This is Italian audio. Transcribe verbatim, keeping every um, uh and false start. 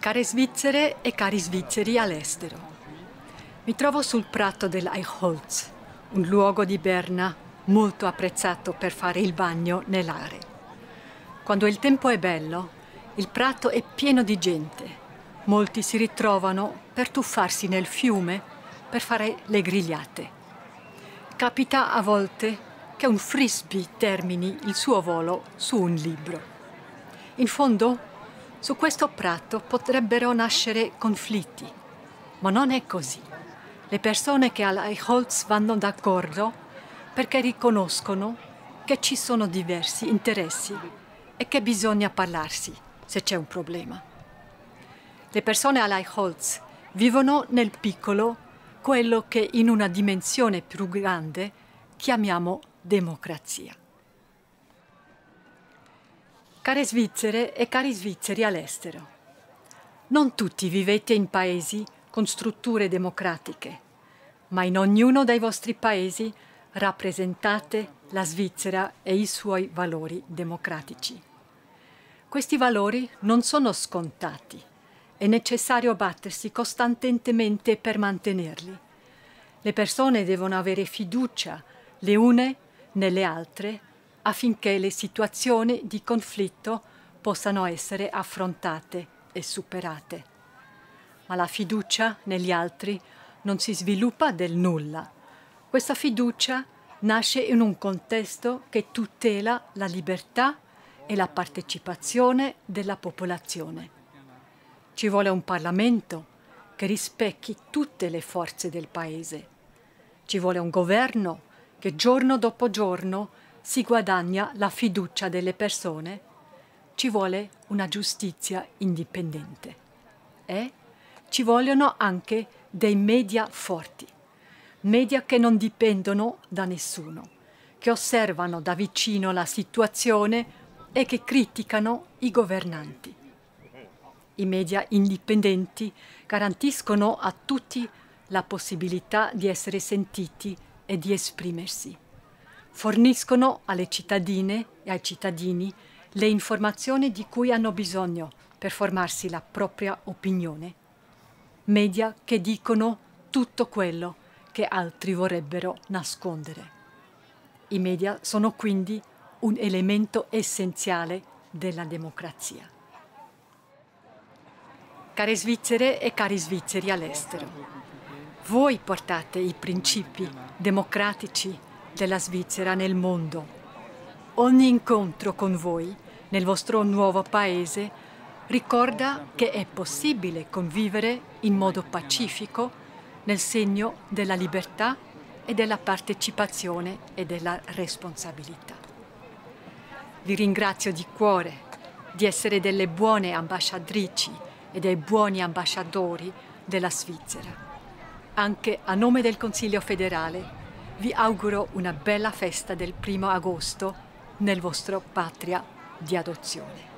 Care svizzere e cari svizzeri all'estero, mi trovo sul prato dell'Eichholz, un luogo di Berna molto apprezzato per fare il bagno nell'are. Quando il tempo è bello, il prato è pieno di gente. Molti si ritrovano per tuffarsi nel fiume per fare le grigliate. Capita a volte che un frisbee termini il suo volo su un libro. In fondo, su questo prato potrebbero nascere conflitti, ma non è così. Le persone che all'Eichholz vanno d'accordo perché riconoscono che ci sono diversi interessi e che bisogna parlarsi se c'è un problema. Le persone all'Eichholz vivono nel piccolo quello che in una dimensione più grande chiamiamo democrazia. Care svizzere e cari svizzeri all'estero, non tutti vivete in paesi con strutture democratiche, ma in ognuno dei vostri paesi rappresentate la Svizzera e i suoi valori democratici. Questi valori non sono scontati, è necessario battersi costantemente per mantenerli. Le persone devono avere fiducia le une nelle altre affinché le situazioni di conflitto possano essere affrontate e superate. Ma la fiducia negli altri non si sviluppa del nulla. Questa fiducia nasce in un contesto che tutela la libertà e la partecipazione della popolazione. Ci vuole un Parlamento che rispecchi tutte le forze del Paese. Ci vuole un governo che giorno dopo giorno si guadagna la fiducia delle persone. Ci vuole una giustizia indipendente. E ci vogliono anche dei media forti, media che non dipendono da nessuno, che osservano da vicino la situazione e che criticano i governanti. I media indipendenti garantiscono a tutti la possibilità di essere sentiti e di esprimersi. Forniscono alle cittadine e ai cittadini le informazioni di cui hanno bisogno per formarsi la propria opinione. Media che dicono tutto quello che altri vorrebbero nascondere. I media sono quindi un elemento essenziale della democrazia. Care svizzere e cari svizzeri all'estero, voi portate i principi democratici della Svizzera nel mondo. Ogni incontro con voi nel vostro nuovo paese ricorda che è possibile convivere in modo pacifico nel segno della libertà e della partecipazione e della responsabilità. Vi ringrazio di cuore di essere delle buone ambasciatrici e dei buoni ambasciatori della Svizzera. Anche a nome del Consiglio federale vi auguro una bella festa del primo agosto nel vostro patria di adozione.